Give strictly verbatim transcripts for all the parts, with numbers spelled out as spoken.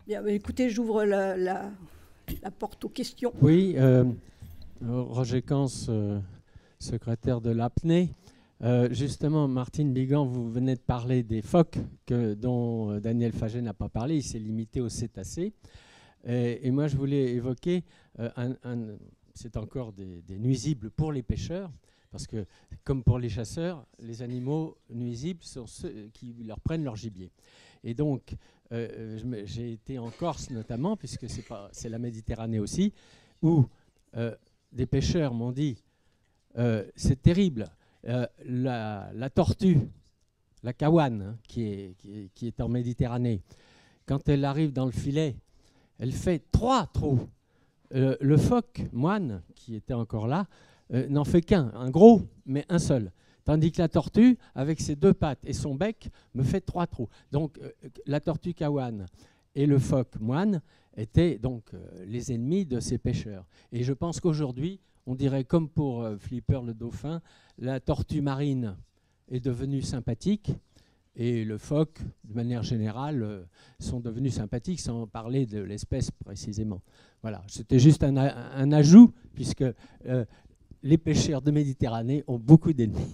Bien, bah, écoutez, j'ouvre la, la, la porte aux questions. Oui, euh, Roger Cans, euh, secrétaire de l'A P N E. Euh, justement, Martine Bigan, vous venez de parler des phoques que, dont Daniel Faget n'a pas parlé. Il s'est limité aux cétacés. Et, et moi, je voulais évoquer, euh, un, un, c'est encore des, des nuisibles pour les pêcheurs, parce que, comme pour les chasseurs, les animaux nuisibles sont ceux qui leur prennent leur gibier. Et donc, euh, j'ai été en Corse notamment, puisque c'est pas, c'est la Méditerranée aussi, où euh, des pêcheurs m'ont dit euh, c'est terrible, euh, la, la tortue, la kawan, hein, qui, est, qui, est, qui est en Méditerranée, quand elle arrive dans le filet, elle fait trois trous. Euh, le phoque moine, qui était encore là, euh, n'en fait qu'un, un gros, mais un seul. Tandis que la tortue, avec ses deux pattes et son bec, me fait trois trous. Donc euh, la tortue kawan et le phoque moine étaient donc euh, les ennemis de ces pêcheurs. Et je pense qu'aujourd'hui, on dirait comme pour euh, Flipper le dauphin, la tortue marine est devenue sympathique et le phoque, de manière générale, euh, sont devenus sympathiques, sans parler de l'espèce précisément. Voilà, c'était juste un, un ajout, puisque euh, les pêcheurs de Méditerranée ont beaucoup d'ennemis.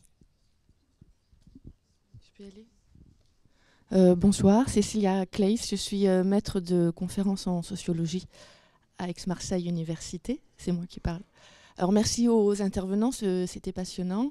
Je peux y aller ? euh, Bonsoir, Cécilia Claes, je suis euh, maître de conférence en sociologie à Aix-Marseille Université, c'est moi qui parle. Alors merci aux intervenants, c'était passionnant.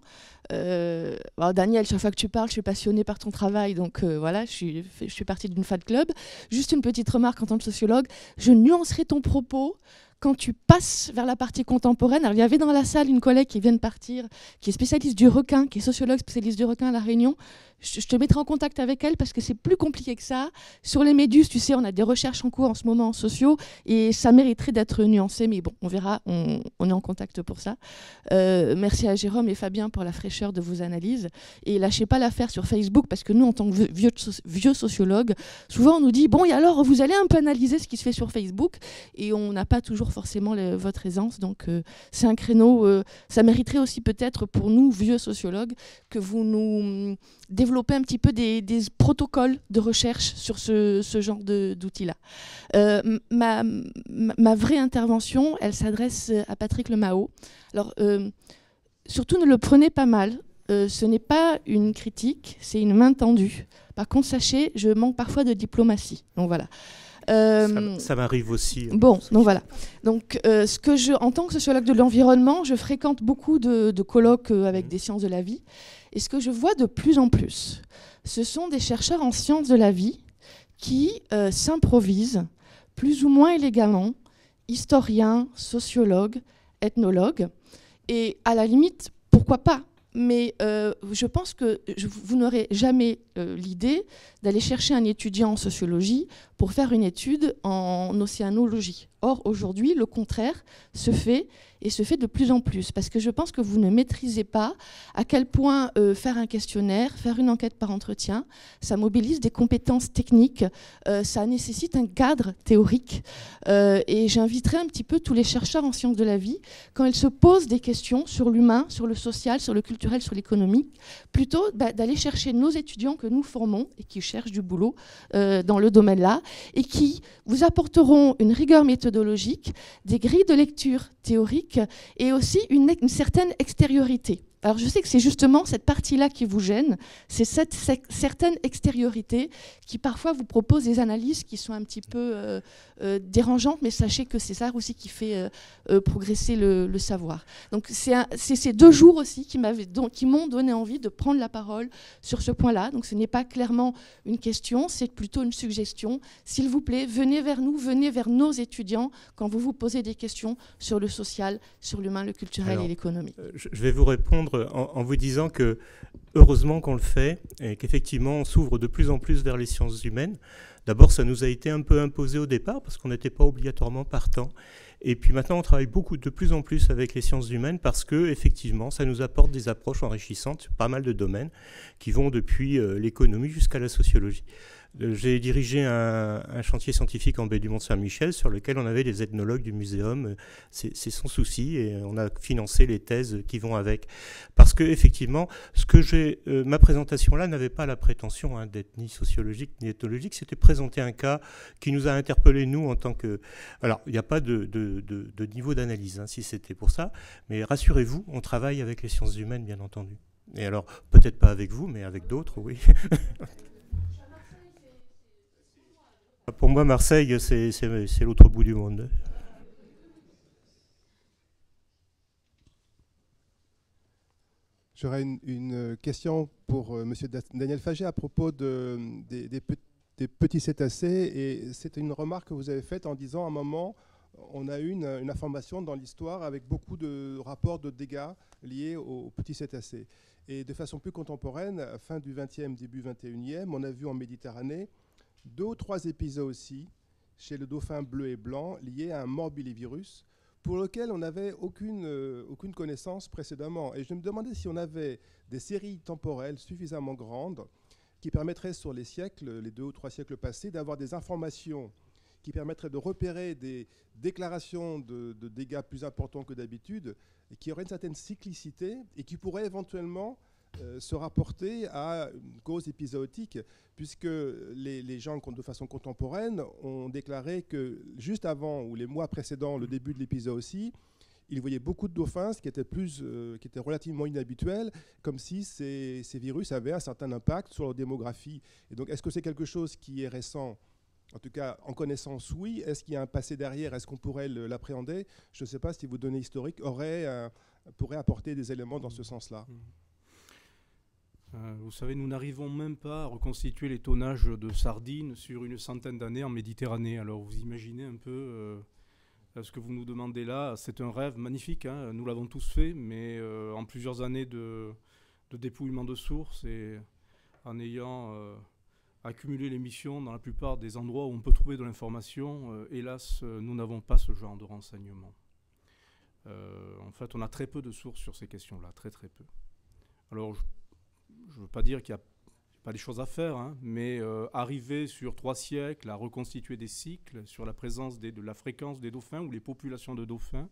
Euh, alors Daniel, chaque fois que tu parles, je suis passionnée par ton travail, donc euh, voilà, je suis, je suis partie d'une fan club. Juste une petite remarque en tant que sociologue, je nuancerai ton propos quand tu passes vers la partie contemporaine. Alors il y avait dans la salle une collègue qui vient de partir, qui est spécialiste du requin, qui est sociologue spécialiste du requin à La Réunion. Je, je te mettrai en contact avec elle parce que c'est plus compliqué que ça. Sur les méduses, tu sais, on a des recherches en cours en ce moment en sociaux et ça mériterait d'être nuancé, mais bon, on verra, on, on est en contact pour ça. Euh, merci à Jérôme et Fabien pour la fraîcheur de vos analyses. Et lâchez pas l'affaire sur Facebook parce que nous, en tant que vieux, vieux sociologues, souvent on nous dit, bon, et alors, vous allez un peu analyser ce qui se fait sur Facebook et on n'a pas toujours forcément le, votre aisance. Donc, euh, c'est un créneau, euh, ça mériterait aussi peut-être pour nous, vieux sociologues, que vous nous développer un petit peu des, des protocoles de recherche sur ce, ce genre d'outils-là. Euh, ma, ma, ma vraie intervention, elle s'adresse à Patrick Lemao. Alors, euh, surtout ne le prenez pas mal. Euh, ce n'est pas une critique, c'est une main tendue. Par contre, sachez, je manque parfois de diplomatie. Donc voilà. Euh, ça, ça m'arrive aussi. Bon, donc voilà. Donc, euh, ce que je, en tant que sociologue de l'environnement, je fréquente beaucoup de, de colloques avec mmh. des sciences de la vie. Et ce que je vois de plus en plus, ce sont des chercheurs en sciences de la vie qui euh, s'improvisent plus ou moins élégamment, historiens, sociologues, ethnologues. Et à la limite, pourquoi pas ? Mais euh, je pense que je, vous n'aurez jamais euh, l'idée d'aller chercher un étudiant en sociologie pour faire une étude en océanologie. Or, aujourd'hui, le contraire se fait, et se fait de plus en plus, parce que je pense que vous ne maîtrisez pas à quel point euh, faire un questionnaire, faire une enquête par entretien, ça mobilise des compétences techniques, euh, ça nécessite un cadre théorique. Euh, et j'inviterai un petit peu tous les chercheurs en sciences de la vie, quand ils se posent des questions sur l'humain, sur le social, sur le culturel, sur l'économique, plutôt bah, d'aller chercher nos étudiants que nous formons et qui cherchent du boulot euh, dans le domaine-là, et qui vous apporteront une rigueur méthodologique, des grilles de lecture théoriques et aussi une, une certaine extériorité. Alors je sais que c'est justement cette partie-là qui vous gêne, c'est cette, cette certaine extériorité qui parfois vous propose des analyses qui sont un petit peu euh, euh, dérangeantes, mais sachez que c'est ça aussi qui fait euh, euh, progresser le, le savoir. Donc c'est ces deux jours aussi qui m'ont donné envie de prendre la parole sur ce point-là. Donc ce n'est pas clairement une question, c'est plutôt une suggestion. S'il vous plaît, venez vers nous, venez vers nos étudiants quand vous vous posez des questions sur le social, sur l'humain, le culturel Alors, et l'économie. Euh, je vais vous répondre En, en vous disant que heureusement qu'on le fait et qu'effectivement on s'ouvre de plus en plus vers les sciences humaines. D'abord, ça nous a été un peu imposé au départ parce qu'on n'était pas obligatoirement partant. Et puis maintenant, on travaille beaucoup, de plus en plus avec les sciences humaines parce que effectivement, ça nous apporte des approches enrichissantes sur pas mal de domaines qui vont depuis euh, l'économie jusqu'à la sociologie. j'ai dirigé un, un chantier scientifique en baie du Mont-Saint-Michel sur lequel on avait des ethnologues du muséum. C'est son souci et on a financé les thèses qui vont avec. Parce que effectivement, ce que j'ai, euh, ma présentation là n'avait pas la prétention hein, d'être ni sociologique ni ethnologique. C'était présenter un cas qui nous a interpellés nous en tant que. Alors, il n'y a pas de, de, de, de niveau d'analyse hein, si c'était pour ça, mais rassurez-vous, on travaille avec les sciences humaines bien entendu. Et alors, peut-être pas avec vous, mais avec d'autres, oui. Pour moi, Marseille, c'est l'autre bout du monde. J'aurais une, une question pour euh, M. Daniel Faget à propos de, des, des, des petits cétacés. Et c'est une remarque que vous avez faite en disant à un moment, on a eu une, une information dans l'histoire avec beaucoup de rapports de dégâts liés aux, aux petits cétacés. Et de façon plus contemporaine, fin du vingtième, début vingt et unième, on a vu en Méditerranée deux ou trois épisodes aussi, chez le dauphin bleu et blanc, liés à un morbillivirus, pour lequel on n'avait aucune, euh, aucune connaissance précédemment. Et je me demandais si on avait des séries temporelles suffisamment grandes qui permettraient sur les siècles, les deux ou trois siècles passés, d'avoir des informations qui permettraient de repérer des déclarations de, de dégâts plus importants que d'habitude, et qui auraient une certaine cyclicité et qui pourraient éventuellement euh, se rapporter à une cause épisodique, puisque les, les gens, de façon contemporaine, ont déclaré que juste avant ou les mois précédents le début de l'épisode aussi, ils voyaient beaucoup de dauphins, ce qui était, plus, euh, qui était relativement inhabituel, comme si ces, ces virus avaient un certain impact sur leur démographie. Et donc, est-ce que c'est quelque chose qui est récent ? En tout cas, en connaissance, oui. Est-ce qu'il y a un passé derrière? Est-ce qu'on pourrait l'appréhender? Je ne sais pas si vos données historiques auraient, euh, pourraient apporter des éléments dans ce sens-là. Euh, vous savez, nous n'arrivons même pas à reconstituer les tonnages de sardines sur une centaine d'années en Méditerranée. Alors vous imaginez un peu euh, ce que vous nous demandez là. C'est un rêve magnifique, hein. Nous l'avons tous fait, mais euh, en plusieurs années de, de dépouillement de sources et en ayant... Euh, accumuler les missions dans la plupart des endroits où on peut trouver de l'information. Euh, hélas, euh, nous n'avons pas ce genre de renseignements. Euh, en fait, on a très peu de sources sur ces questions-là, très très peu. Alors, je ne veux pas dire qu'il n'y a pas des choses à faire, hein, mais euh, arriver sur trois siècles à reconstituer des cycles sur la présence des, de la fréquence des dauphins ou les populations de dauphins,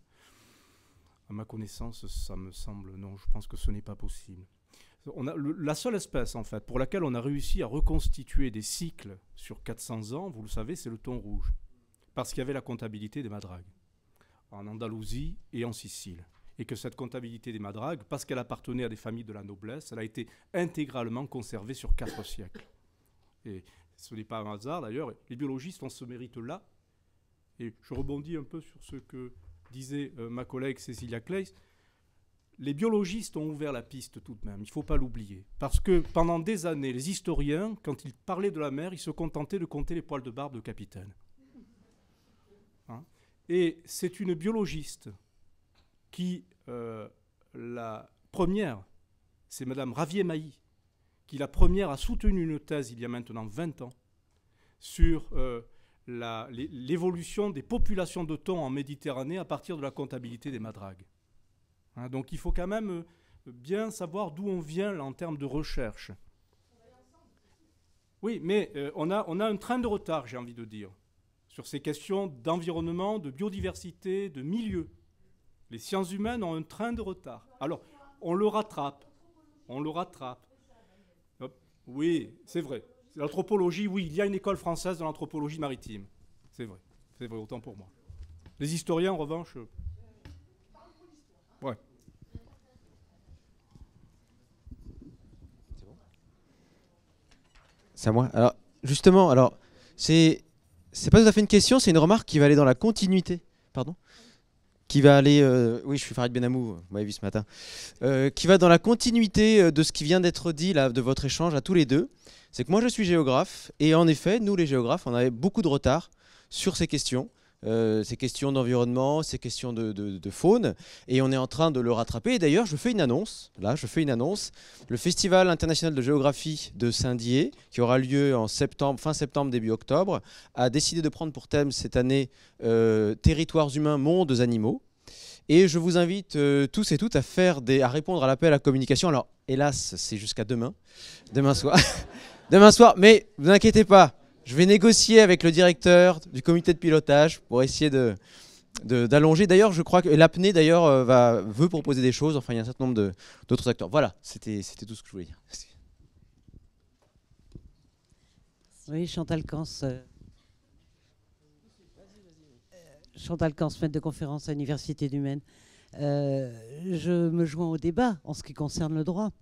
à ma connaissance, ça me semble, non, je pense que ce n'est pas possible. On a le, la seule espèce, en fait, pour laquelle on a réussi à reconstituer des cycles sur quatre cents ans, vous le savez, c'est le thon rouge. Parce qu'il y avait la comptabilité des madragues, en Andalousie et en Sicile. Et que cette comptabilité des madragues, parce qu'elle appartenait à des familles de la noblesse, elle a été intégralement conservée sur quatre siècles. Et ce n'est pas un hasard, d'ailleurs. Les biologistes ont ce mérite-là. Et je rebondis un peu sur ce que disait euh, ma collègue Cécilia Claes. Les biologistes ont ouvert la piste tout de même, il ne faut pas l'oublier. Parce que pendant des années, les historiens, quand ils parlaient de la mer, ils se contentaient de compter les poils de barbe de capitaine. Hein? Et c'est une biologiste qui, euh, la première, c'est Madame Ravier-Mailly, qui la première a soutenu une thèse il y a maintenant vingt ans sur euh, l'évolution des populations de thon en Méditerranée à partir de la comptabilité des madragues. Hein, donc il faut quand même bien savoir d'où on vient là, en termes de recherche. Oui, mais euh, on, a, on a un train de retard, j'ai envie de dire, sur ces questions d'environnement, de biodiversité, de milieu. Les sciences humaines ont un train de retard. Alors, on le rattrape. On le rattrape. Hop. Oui, c'est vrai. L'anthropologie, oui, il y a une école française de l'anthropologie maritime. C'est vrai. C'est vrai, autant pour moi. Les historiens, en revanche... Ouais. C'est à moi. Alors, justement, alors, c'est, c'est pas tout à fait une question, c'est une remarque qui va aller dans la continuité. Pardon ? Qui va aller. Euh, oui, je suis Farid Benamou, vous m'avez vu ce matin. Euh, qui va dans la continuité de ce qui vient d'être dit, là, de votre échange à tous les deux. C'est que moi, je suis géographe, et en effet, nous, les géographes, on avait beaucoup de retard sur ces questions. Euh, ces questions d'environnement, ces questions de, de, de faune, et on est en train de le rattraper. Et d'ailleurs, je fais une annonce, là, je fais une annonce. Le Festival international de géographie de Saint-Dié, qui aura lieu en septembre, fin septembre, début octobre, a décidé de prendre pour thème cette année euh, Territoires humains, mondes animaux. Et je vous invite euh, tous et toutes à, faire des, à répondre à l'appel à la communication. Alors, hélas, c'est jusqu'à demain, demain soir. Demain soir, mais ne vous inquiétez pas, Je vais négocier avec le directeur du comité de pilotage pour essayer de, de, d'allonger. D'ailleurs, je crois que l'apnée d'ailleurs euh, va veut proposer des choses. Enfin, il y a un certain nombre de, d'autres acteurs. Voilà, c'était, c'était tout ce que je voulais dire. Merci. Oui, Chantal Cans. Euh, Chantal Cans, maître de conférence à l'Université du Maine. Euh, je me joins au débat en ce qui concerne le droit.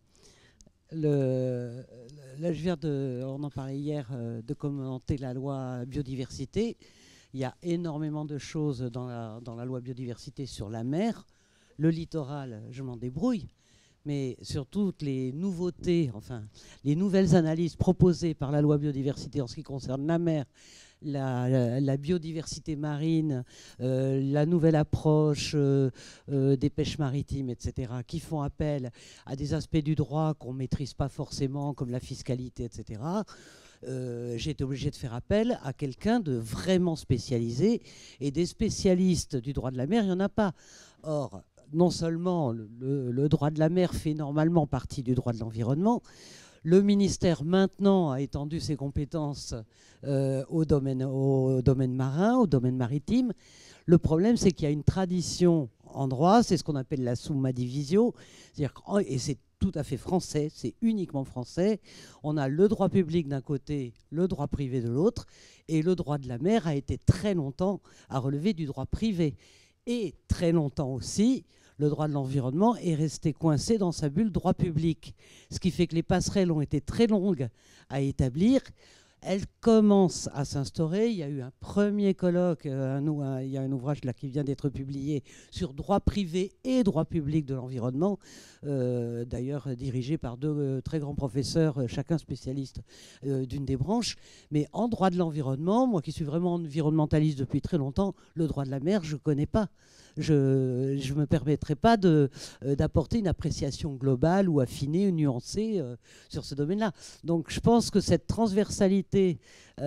Le, là, je viens de, on en parlait hier, euh, de commenter la loi biodiversité. Il y a énormément de choses dans la, dans la loi biodiversité sur la mer. Le littoral, je m'en débrouille. Mais sur toutes les nouveautés, enfin, les nouvelles analyses proposées par la loi biodiversité en ce qui concerne la mer, la, la, la biodiversité marine, euh, la nouvelle approche euh, euh, des pêches maritimes, et cetera, qui font appel à des aspects du droit qu'on ne maîtrise pas forcément, comme la fiscalité, et cetera, euh, j'ai été obligé de faire appel à quelqu'un de vraiment spécialisé. Et des spécialistes du droit de la mer, il n'y en a pas. Or, non seulement le, le, le droit de la mer fait normalement partie du droit de l'environnement, le ministère maintenant a étendu ses compétences euh, au, domaine, au domaine marin, au domaine maritime. Le problème, c'est qu'il y a une tradition en droit, c'est ce qu'on appelle la summa divisio, c'est-à-dire, et c'est tout à fait français, c'est uniquement français. On a le droit public d'un côté, le droit privé de l'autre, et le droit de la mer a été très longtemps à relever du droit privé. Et très longtemps aussi, le droit de l'environnement est resté coincé dans sa bulle droit public. Ce qui fait que les passerelles ont été très longues à établir. Elles commencent à s'instaurer. Il y a eu un premier colloque, un, un, il y a un ouvrage là qui vient d'être publié sur droit privé et droit public de l'environnement, euh, d'ailleurs dirigé par deux euh, très grands professeurs, euh, chacun spécialiste euh, d'une des branches. Mais en droit de l'environnement, moi qui suis vraiment environnementaliste depuis très longtemps, le droit de la mer, je ne connais pas. Je ne me permettrai pas de, euh, d'apporter une appréciation globale ou affinée ou nuancée euh, sur ce domaine-là. Donc je pense que cette transversalité,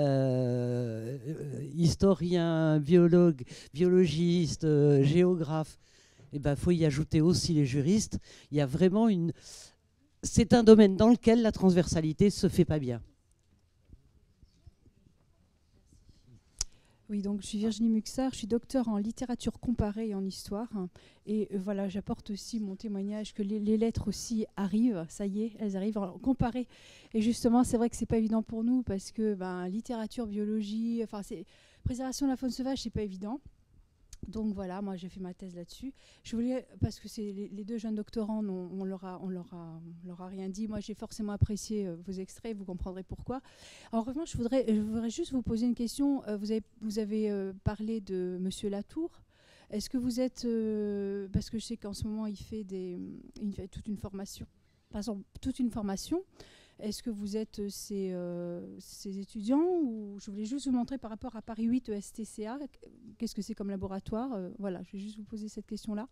euh, euh, historien, biologue, biologiste, euh, géographe, eh ben, faut y ajouter aussi les juristes. Il y a vraiment une... C'est un domaine dans lequel la transversalité ne se fait pas bien. Oui, donc je suis Virginie Muxard, je suis docteur en littérature comparée et en histoire. Et euh, voilà, j'apporte aussi mon témoignage que les, les lettres aussi arrivent, ça y est, elles arrivent en comparée. Et justement, c'est vrai que c'est pas évident pour nous parce que ben, littérature, biologie, enfin, c'est préservation de la faune sauvage, c'est pas évident. Donc voilà, moi j'ai fait ma thèse là-dessus. Je voulais, parce que c'est les, les deux jeunes doctorants, on, on, leur a, on, leur a, on leur a rien dit. Moi j'ai forcément apprécié euh, vos extraits, vous comprendrez pourquoi. En revanche, je voudrais, je voudrais juste vous poser une question. Euh, vous avez, vous avez euh, parlé de Monsieur Latour. Est-ce que vous êtes, euh, parce que je sais qu'en ce moment il fait, des, il fait toute une formation, par exemple toute une formation. Est-ce que vous êtes ces, euh, ces étudiants ou je voulais juste vous montrer par rapport à Paris huit E S T C A, qu'est-ce que c'est comme laboratoire euh, Voilà, je vais juste vous poser cette question-là.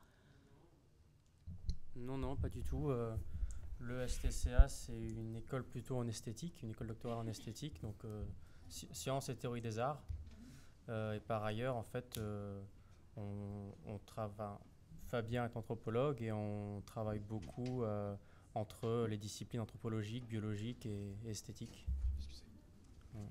Non, non, pas du tout. Euh, le S T C A, c'est une école plutôt en esthétique, une école doctorale en esthétique, donc euh, sciences et théorie des arts. Euh, et par ailleurs, en fait, euh, on, on travaille. Fabien est anthropologue et on travaille beaucoup. Euh, entre les disciplines anthropologiques, biologiques et, et esthétiques. Ouais.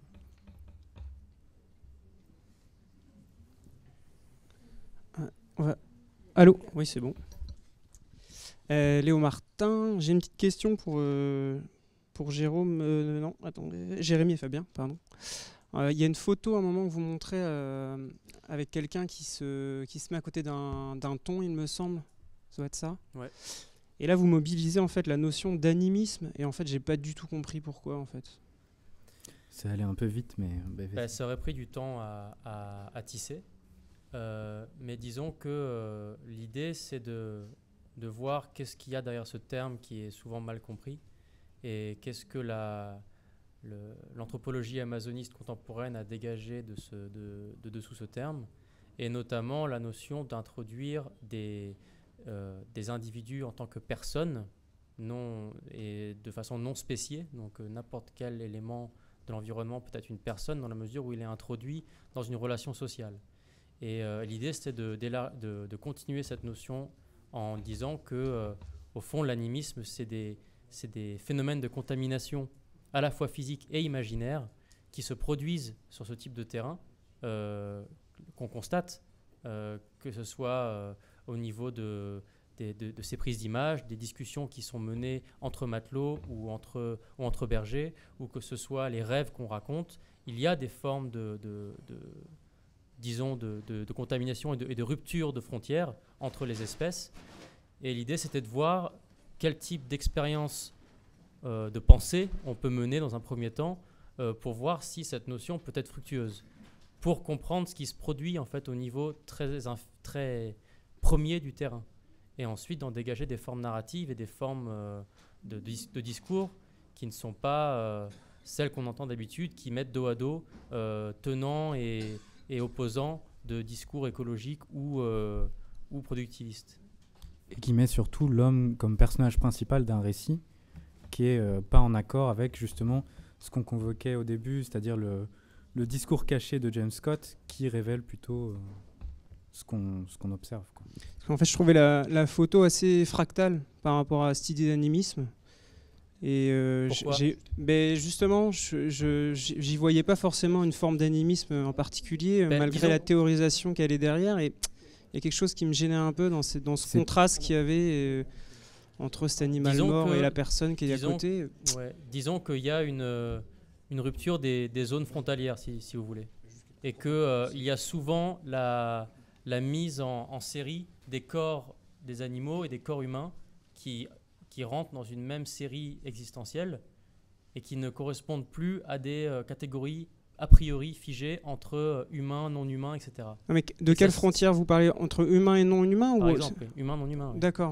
Ah, ouais. Allô ? Oui, c'est bon. Euh, Léo Martin, j'ai une petite question pour, euh, pour Jérôme, euh, non, attendez, Jérémy et Fabien, pardon. Il euh, y a une photo à un moment que vous montrez euh, avec quelqu'un qui se, qui se met à côté d'un, d'un thon, il me semble. Ça doit être ça ? Ouais. Et là, vous mobilisez en fait la notion d'animisme, et en fait, j'ai pas du tout compris pourquoi en fait. Ça allait un peu vite, mais bah, bah, ça aurait pris du temps à, à, à tisser, euh, mais disons que euh, l'idée, c'est de, de voir qu'est-ce qu'il y a derrière ce terme qui est souvent mal compris, et qu'est-ce que la, le, l'anthropologie amazoniste contemporaine a dégagé de, ce, de, de dessous ce terme, et notamment la notion d'introduire des Euh, des individus en tant que personnes non, et de façon non spéciée, donc euh, n'importe quel élément de l'environnement peut être une personne dans la mesure où il est introduit dans une relation sociale. Et euh, l'idée c'était de, de, de continuer cette notion en disant que euh, au fond l'animisme c'est des, c'est des phénomènes de contamination à la fois physique et imaginaire qui se produisent sur ce type de terrain, euh, qu'on constate, euh, que ce soit euh, au niveau de, de, de, de ces prises d'images, des discussions qui sont menées entre matelots ou entre, ou entre bergers, ou que ce soit les rêves qu'on raconte, il y a des formes de, de, de disons, de, de, de contamination et de, et de rupture de frontières entre les espèces. Et l'idée, c'était de voir quel type d'expérience euh, de pensée on peut mener dans un premier temps euh, pour voir si cette notion peut être fructueuse, pour comprendre ce qui se produit en fait au niveau très, très premier du terrain, et ensuite d'en dégager des formes narratives et des formes euh, de, de, de discours qui ne sont pas euh, celles qu'on entend d'habitude, qui mettent dos à dos euh, tenants et, et opposants de discours écologiques ou, euh, ou productivistes. Et qui met surtout l'homme comme personnage principal d'un récit qui est euh, pas en accord avec justement ce qu'on convoquait au début, c'est-à-dire le, le discours caché de James Scott qui révèle plutôt euh, ce qu'on ce qu'on observe, quoi. En fait, je trouvais la, la photo assez fractale par rapport à cette idée d'animisme. Et euh, Pourquoi ? j'ai, ben justement, je, je, j'y voyais pas forcément une forme d'animisme en particulier, ben, malgré disons... la théorisation qu'elle est derrière. Et il y a quelque chose qui me gênait un peu dans, ces, dans ce C'est... contraste qu'il y avait euh, entre cet animal disons mort que, et la personne qui est disons, à côté. Ouais, disons qu'il y a une, euh, une rupture des, des zones frontalières, si, si vous voulez. Et qu'il euh, y a souvent la, la mise en, en série des corps des animaux et des corps humains qui, qui rentrent dans une même série existentielle et qui ne correspondent plus à des euh, catégories a priori figé entre euh, humain, non humain, et cetera. Non, mais de et quelle ça, frontière vous parlez ? Entre humain et non humain Par ou... exemple, oui, humain, non humain. Oui. D'accord.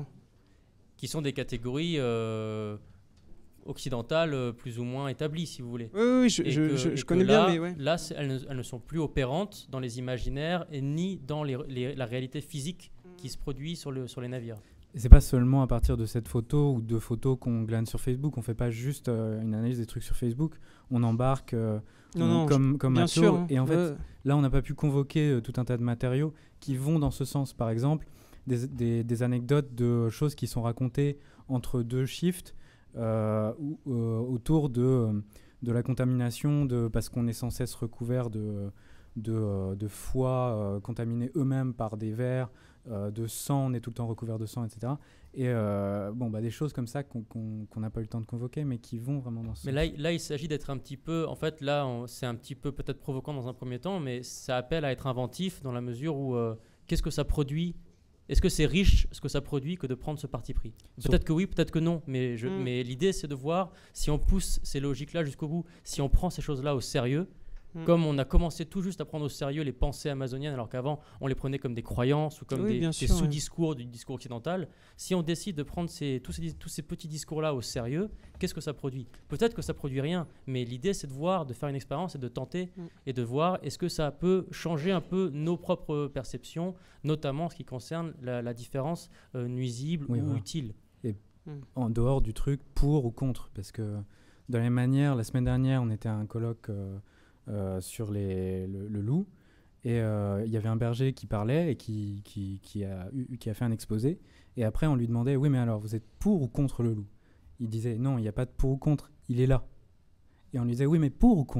Qui sont des catégories euh, occidentales euh, plus ou moins établies, si vous voulez. Oui, oui, oui je, je, que, je, je que connais là, bien, mais ouais. Là, elles ne, elles ne sont plus opérantes dans les imaginaires et ni dans les, les, la réalité physique qui se produit sur, le, sur les navires. Et c'est pas seulement à partir de cette photo ou de photos qu'on glane sur Facebook. On fait pas juste euh, une analyse des trucs sur Facebook. On embarque euh, non, on, non, comme, je, comme bien Mathieu. sûr, hein. Et en fait, euh... là, on n'a pas pu convoquer euh, tout un tas de matériaux qui vont dans ce sens. Par exemple, des, des, des anecdotes de choses qui sont racontées entre deux shifts euh, ou, euh, autour de, de la contamination, de, parce qu'on est sans cesse recouvert de, de, euh, de foie euh, contaminés eux-mêmes par des vers, euh, de sang, on est tout le temps recouvert de sang, et cetera. Et euh, bon, bah, des choses comme ça qu'on qu'on, qu'on n'a pas eu le temps de convoquer, mais qui vont vraiment dans ce mais sens. Mais là, là, il s'agit d'être un petit peu... En fait, là, on, c'est un petit peu peut-être provoquant dans un premier temps, mais ça appelle à être inventif dans la mesure où... Euh, qu'est-ce que ça produit ? Est-ce que c'est riche ce que ça produit que de prendre ce parti pris ? Peut-être que oui, peut-être que non, mais, je, mmh. mais l'idée c'est de voir si on pousse ces logiques-là jusqu'au bout, si on prend ces choses-là au sérieux, mmh. comme on a commencé tout juste à prendre au sérieux les pensées amazoniennes alors qu'avant on les prenait comme des croyances ou comme oui, des, sûr, des sous-discours oui. du discours occidental. Si on décide de prendre ces, tous, ces, tous ces petits discours-là au sérieux, qu'est-ce que ça produit ? Peut-être que ça produit rien, mais l'idée c'est de voir, de faire une expérience et de tenter mmh. et de voir est-ce que ça peut changer un peu nos propres perceptions, notamment en ce qui concerne la, la différence euh, nuisible oui, ou voilà. utile. Et mmh. en dehors du truc pour ou contre, parce que de la même manière, la semaine dernière, on était à un colloque euh, euh, sur les, le, le loup, et il euh, y avait un berger qui parlait et qui, qui, qui, a eu, qui a fait un exposé, et après on lui demandait « Oui, mais alors, vous êtes pour ou contre le loup ?» Il disait « Non, il n'y a pas de pour ou contre, il est là. » Et on lui disait « Oui, mais pour ou contre ?»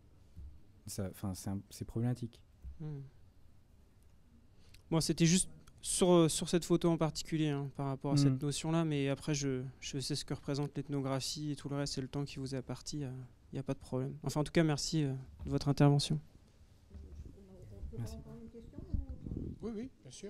Ça, c'est, un, c'est problématique. Mmh. Moi, c'était juste sur, sur cette photo en particulier, hein, par rapport à mmh. cette notion-là, mais après, je, je sais ce que représente l'ethnographie et tout le reste, c'est le temps qui vous est imparti, il n'y a, a pas de problème. Enfin, en tout cas, merci euh, de votre intervention. Merci. Oui, oui, bien sûr.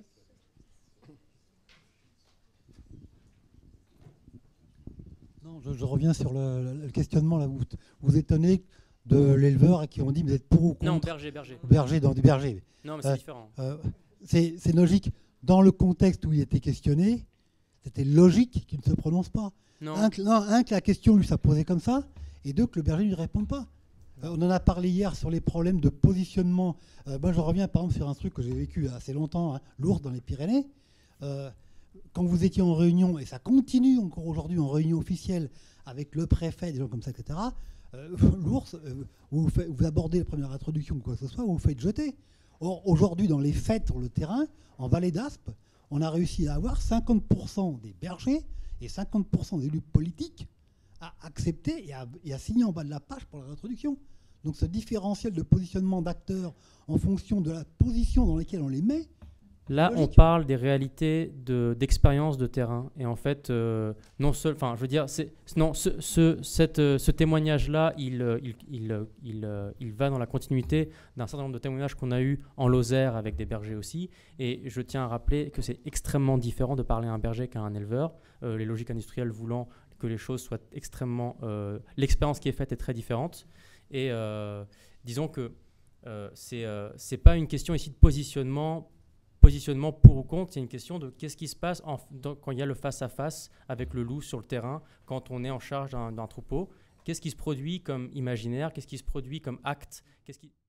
Non, je, je reviens sur le, le questionnement, là, vous vous étonnez de l'éleveur qui ont dit vous êtes pour ou contre. Non, berger, berger. Berger, dans des bergers. Non, mais c'est euh, différent. Euh, c'est, c'est logique. Dans le contexte où il était questionné, c'était logique qu'il ne se prononce pas. Non. Un, que, non, un, que la question lui s'est posée comme ça, et deux, que le berger ne lui réponde pas. Euh, on en a parlé hier sur les problèmes de positionnement. Euh, moi, je reviens par exemple sur un truc que j'ai vécu assez longtemps, hein, l'ours dans les Pyrénées. Euh, quand vous étiez en réunion, et ça continue encore aujourd'hui en réunion officielle avec le préfet, des gens comme ça, et cetera, euh, l'ours, euh, vous, fait, vous abordez la première introduction ou quoi que ce soit, vous vous faites jeter. Or, aujourd'hui, dans les faits sur le terrain, en Vallée d'Aspe, on a réussi à avoir cinquante pour cent des bergers et cinquante pour cent des élus politiques à accepter et à, et à signer en bas de la page pour la réintroduction. Donc ce différentiel de positionnement d'acteurs en fonction de la position dans laquelle on les met. Là, on parle des réalités de, d'expérience de terrain. Et en fait, euh, non seul, enfin, je veux dire, c'est, non, ce, ce, cette, euh, ce témoignage-là, il, il, il, il, il va dans la continuité d'un certain nombre de témoignages qu'on a eus en Lozère avec des bergers aussi. Et je tiens à rappeler que c'est extrêmement différent de parler à un berger qu'à un éleveur. Euh, les logiques industrielles voulant que les choses soient extrêmement... Euh, l'expérience qui est faite est très différente. Et euh, disons que euh, c'est, euh, c'est pas une question ici de positionnement positionnement pour ou contre, c'est une question de qu'est-ce qui se passe en, dans, quand il y a le face-à-face avec le loup sur le terrain, quand on est en charge d'un, d'un troupeau, qu'est-ce qui se produit comme imaginaire, qu'est-ce qui se produit comme acte, qu'est-ce qui...